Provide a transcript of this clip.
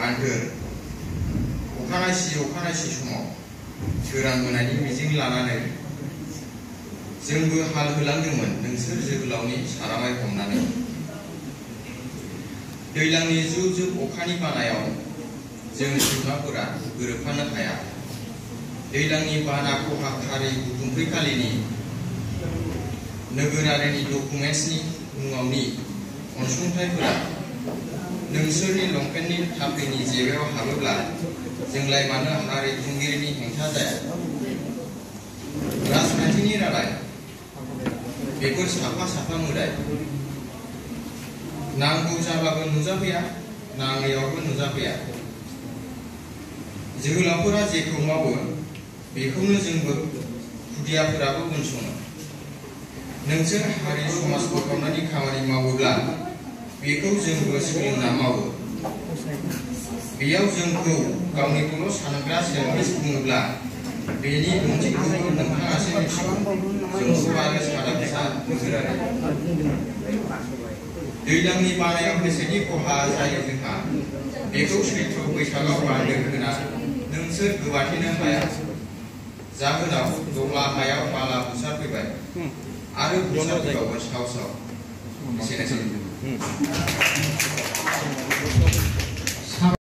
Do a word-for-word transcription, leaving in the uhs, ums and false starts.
बान्दो अखानायसि अखानायसि समाव सोरां मोनानि मिजिं लानानै जोंबो हाल होलांदोंमोन नोंसोर जोहोलावनि सारामाय हमनानै। दैज्लांनि जुब जुब अखानि बानायाव जों सैमाफोरा गोरोबफानो हाया। दैज्लांनि बाना खहा खारै बुथुमफैखालिनि नोगोरारिनि डकुमेन्ट्सनि मुङावनि अनसुंथाइफोरा नोंसोरनि लंपेन्टनि थाफ्लिनि जेबायाव हाबोब्ला जोंलाय मानो हारि खुंगिरिनि हेंथा जाया? राजखान्थिनि रादाय बेफोर साफा साफा मोदाय नांगौ जाबाबो नुजाफैया नाङैयावबो नुजाफैया। जोहोलावफोरा जेखौ मावो बेखौनो जोंबो खुदियाफोराबो उनसङो। नोंसोर हारि समाज फोसाबनायनि खामानि मावोब्ला बेखौ जोंबो सोलोंना मावो। बेयाव जोंखौ गावनिखौल' सानग्रा सेल्फिश बुङोब्ला बेनि ओंथिखौबो नोंथाङासो मिथिगौ। जोंखौ आरो सादा फिसा नोगोरारि दैज्लांनि बानायाव बेसेनि खहा जायो जोंहा बेखौ सैथ्र बैसागाव बान्दो होना नोंसोर गोबाथेनो हाया। जाहोनाव दग्ला हायाव बाला बुसारफैबाय आरो बुसारफैबावगोन साव साव। एसेनोसै।